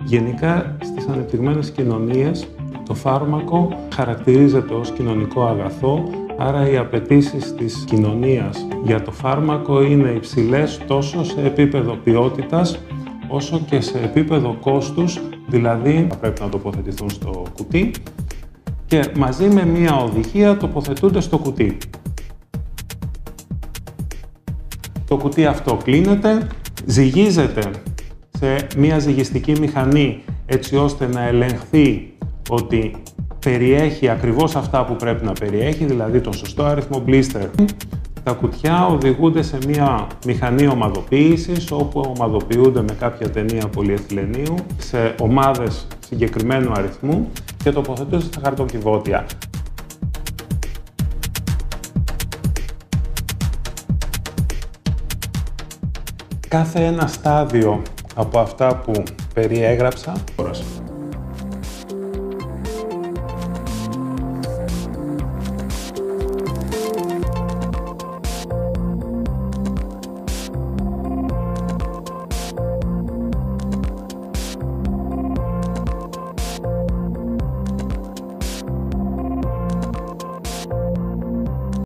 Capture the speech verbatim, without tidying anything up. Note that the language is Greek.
Γενικά, στις ανεπτυγμένες κοινωνίες, το φάρμακο χαρακτηρίζεται ως κοινωνικό αγαθό, άρα οι απαιτήσεις της κοινωνίας για το φάρμακο είναι υψηλές τόσο σε επίπεδο ποιότητας, όσο και σε επίπεδο κόστους, δηλαδή θα πρέπει να τοποθετηθούν στο κουτί και μαζί με μία οδηγία τοποθετούνται στο κουτί. Το κουτί αυτό κλείνεται, ζυγίζεται σε μία ζυγιστική μηχανή έτσι ώστε να ελεγχθεί ότι περιέχει ακριβώς αυτά που πρέπει να περιέχει, δηλαδή τον σωστό αριθμό blister. Τα κουτιά οδηγούνται σε μία μηχανή ομαδοποίησης, όπου ομαδοποιούνται με κάποια ταινία πολυεθυλενίου σε ομάδες συγκεκριμένου αριθμού και τοποθετούνται στα χαρτοκιβώτια. Κάθε ένα στάδιο από αυτά που περιέγραψα